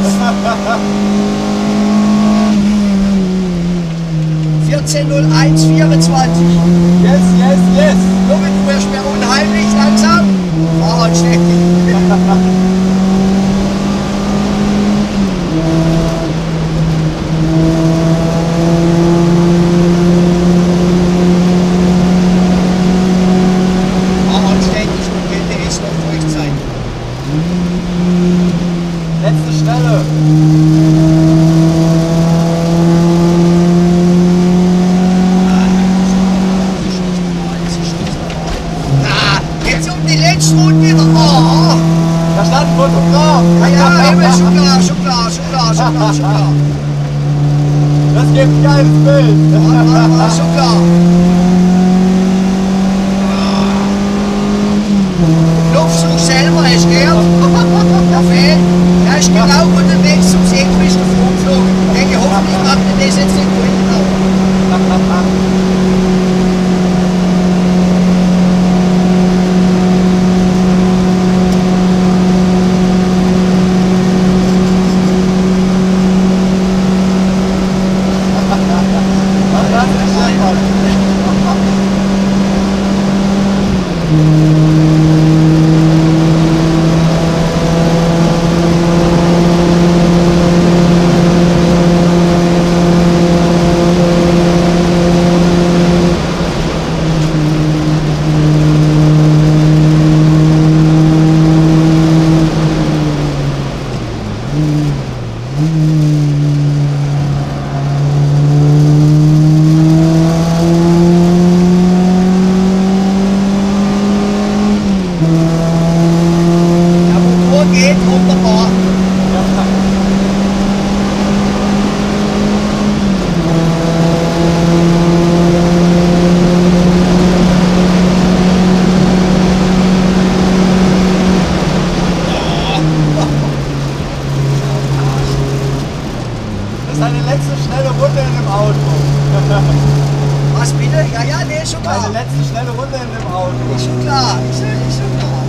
14:01:24. Yes, yes, yes. Somit du wirst mir unheimlich langsam. Fahrradstrecke. Fahrradständig und GTS noch für euch Zeit. Letzte Stelle. Die letzte Runde wieder. Oh. Da stand ein Fotograf. Ja, eben, schon klar. Das gibt ein geiles Bild. Schon klar. Luftzug selber ist gehört. Perfekt. Er ist genau unterwegs zum Seequisten vorgeflogen. Ich denke, hoffentlich macht er das jetzt nicht gut. Deine letzte schnelle Runde in dem Auto. Was bitte? Ja, nee, ist schon klar. Deine letzte schnelle Runde in dem Auto. Ist schon klar. Ist schon klar.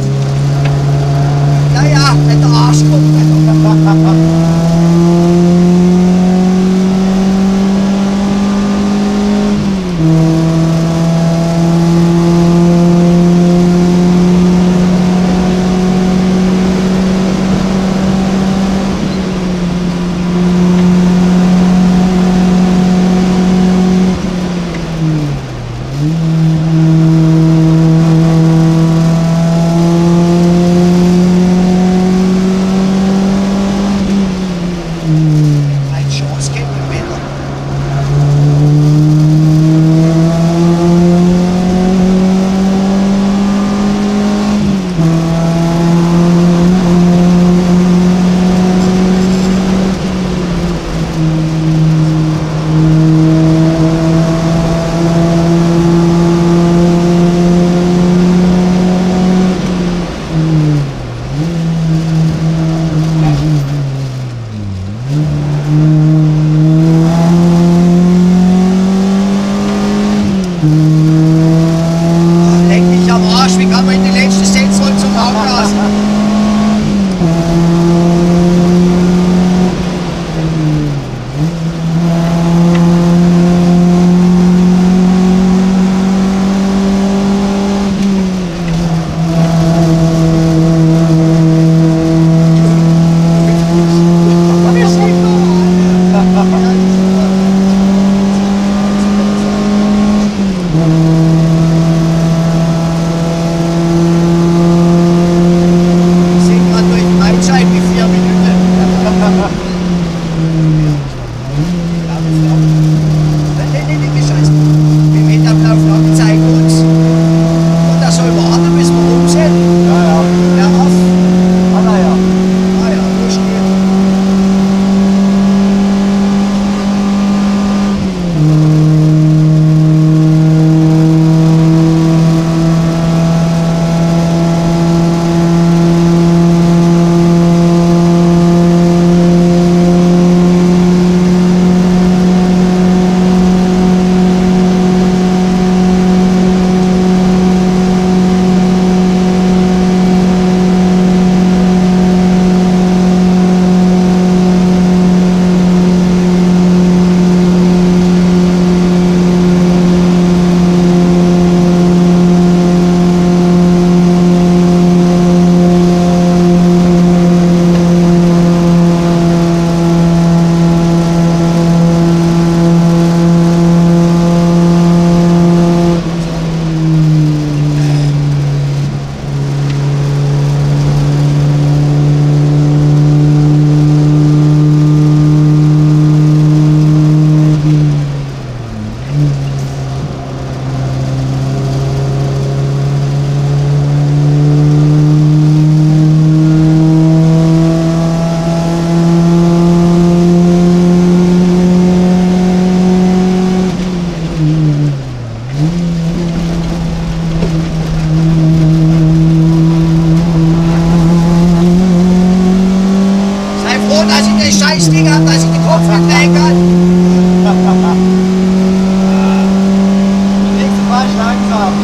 Ja, wenn der Arsch kommt. scheiß Ding ab, dass ich den Kopf nicht drehen kann. Nächstes Mal langsam.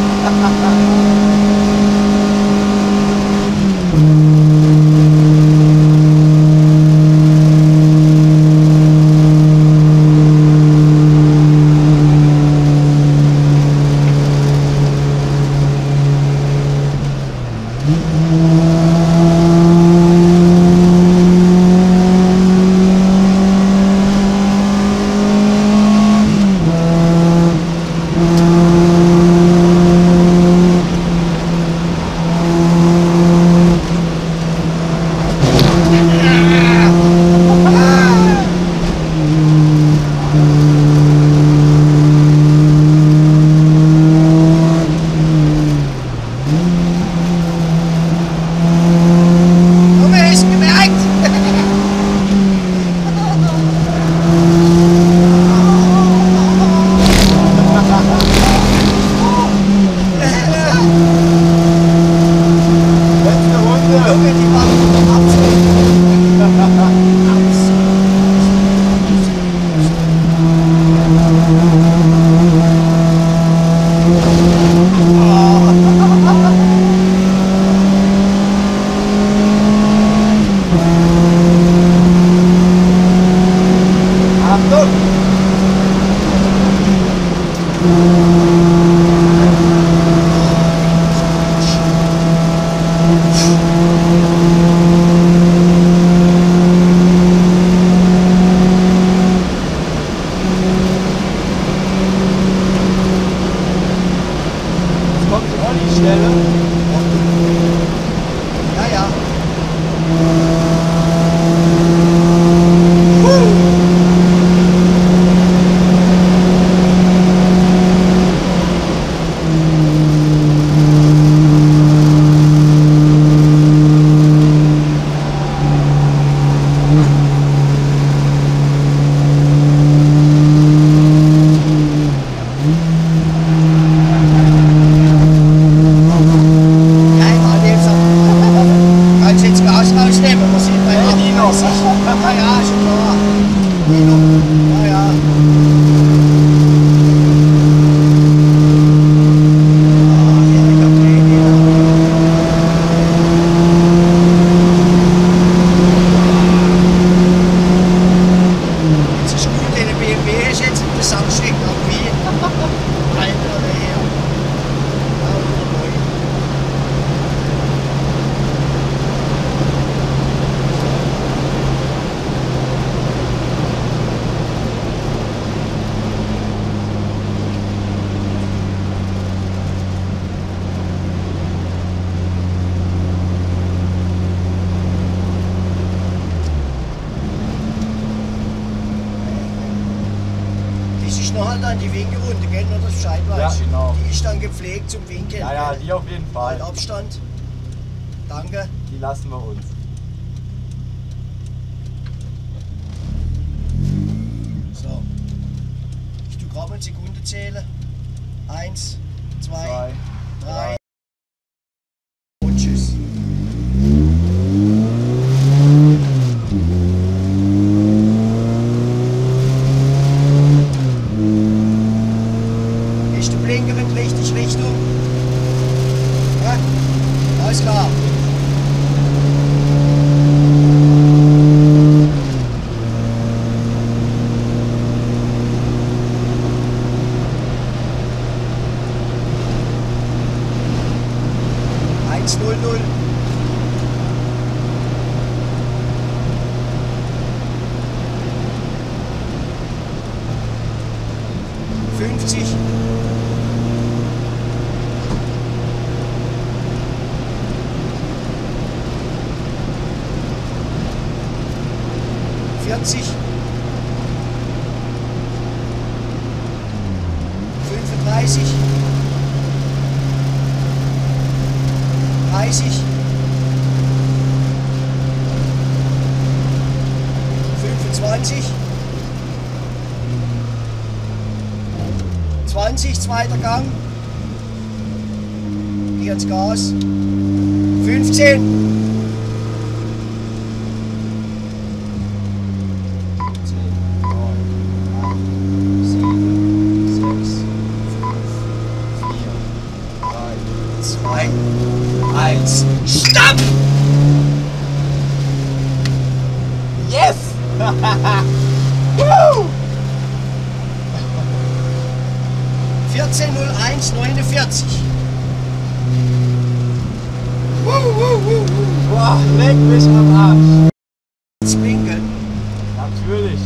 An die Winkelrunde, gell, nur das Bescheid weiß. Ja, genau. Die ist dann gepflegt zum Winkeln. Ja, ja, die auf jeden Fall. Halt Abstand. Danke. Die lassen wir uns. So. Ich tue gerade mal Sekunden zählen. 1, 2, 3. Und tschüss. Blinker in die richtige Richtung. Ja, alles klar. Eins, 0, 0. Fünfzig. 40, 35, 30, 25, 20, zweiter Gang, hier ins Gas, 15, 14:01:49. Boah, leck mich am Arsch. Zwinkeln. Natürlich.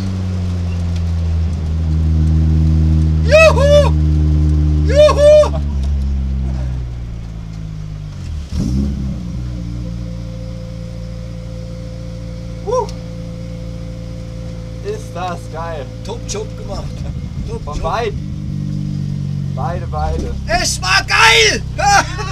Juhu! Juhu! Ist das geil. Top-Job gemacht. Von Top-Job. beiden. Beide. Es war geil!